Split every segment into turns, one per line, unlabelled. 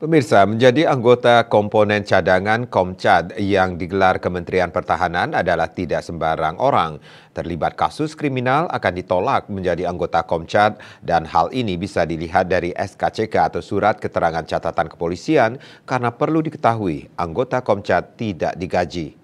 Pemirsa, menjadi anggota komponen cadangan Komcad yang digelar Kementerian Pertahanan adalah tidak sembarang orang. Terlibat kasus kriminal akan ditolak menjadi anggota Komcad dan hal ini bisa dilihat dari SKCK atau Surat Keterangan Catatan Kepolisian karena perlu diketahui anggota Komcad tidak digaji.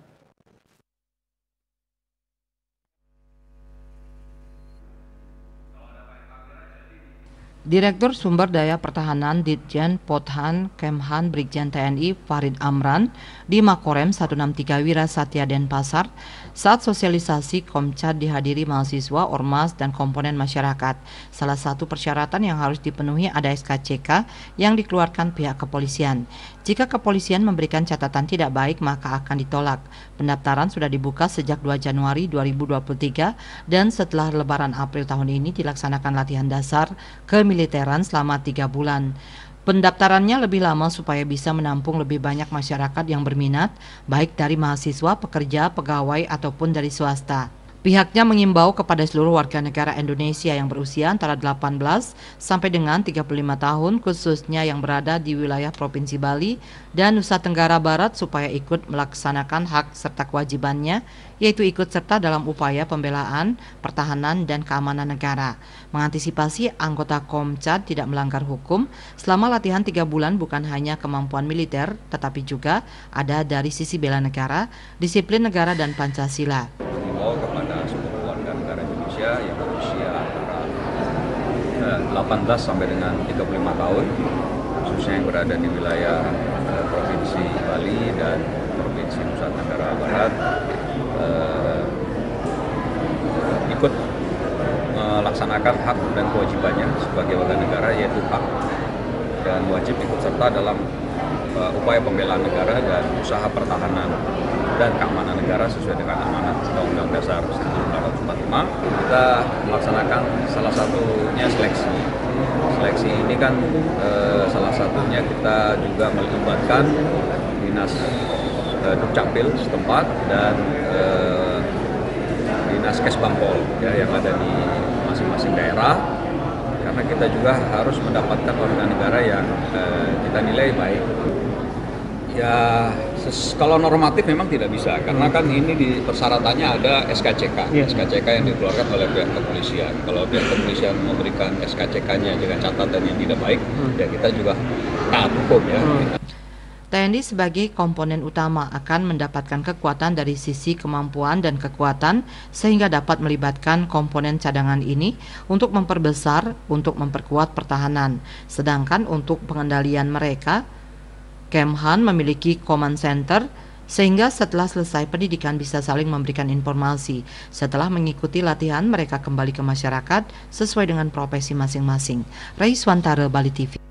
Direktur Sumber Daya Pertahanan Ditjen Podhan Kemhan Brigjen TNI Farid Amran di Makorem 163 Wira Satya Denpasar saat sosialisasi Komcad dihadiri mahasiswa, ormas, dan komponen masyarakat. Salah satu persyaratan yang harus dipenuhi ada SKCK yang dikeluarkan pihak kepolisian. Jika kepolisian memberikan catatan tidak baik maka akan ditolak. Pendaftaran sudah dibuka sejak 2 Januari 2023 dan setelah Lebaran April tahun ini dilaksanakan latihan dasar kemiliteran selama 3 bulan. Pendaftarannya lebih lama supaya bisa menampung lebih banyak masyarakat yang berminat, baik dari mahasiswa, pekerja, pegawai, ataupun dari swasta. Pihaknya mengimbau kepada seluruh warga negara Indonesia yang berusia antara 18 sampai dengan 35 tahun khususnya yang berada di wilayah Provinsi Bali dan Nusa Tenggara Barat supaya ikut melaksanakan hak serta kewajibannya yaitu ikut serta dalam upaya pembelaan, pertahanan, dan keamanan negara. Mengantisipasi anggota Komcad tidak melanggar hukum, selama latihan 3 bulan bukan hanya kemampuan militer tetapi juga ada dari sisi bela negara, disiplin negara, dan Pancasila.
Kepada seluruh warga negara Indonesia yang berusia antara 18 sampai dengan 35 tahun, khususnya yang berada di wilayah Provinsi Bali dan Provinsi Nusa Tenggara Barat, ikut melaksanakan hak dan kewajibannya sebagai warga negara, yaitu hak dan wajib ikut serta dalam upaya pembelaan negara dan usaha pertahanan dan keamanan negara sesuai dengan amanat Undang-Undang Dasar 1945. Kita melaksanakan salah satunya seleksi. Seleksi ini kan salah satunya kita juga melibatkan Dinas Dukcapil setempat dan Dinas Kesbangpol ya, yang ada di masing-masing daerah. Karena kita juga harus mendapatkan warga negara yang kita nilai baik. Ya, kalau normatif memang tidak bisa, karena kan ini di persyaratannya ada SKCK, SKCK yang dikeluarkan oleh pihak kepolisian. Kalau pihak kepolisian memberikan SKCK-nya dengan catatan yang tidak baik, ya kita juga taat hukum ya.
TNI sebagai komponen utama akan mendapatkan kekuatan dari sisi kemampuan dan kekuatan sehingga dapat melibatkan komponen cadangan ini untuk memperbesar, untuk memperkuat pertahanan. Sedangkan untuk pengendalian mereka, Kemhan memiliki command center sehingga setelah selesai pendidikan bisa saling memberikan informasi. Setelah mengikuti latihan mereka kembali ke masyarakat sesuai dengan profesi masing-masing. Raiswantara, Bali TV.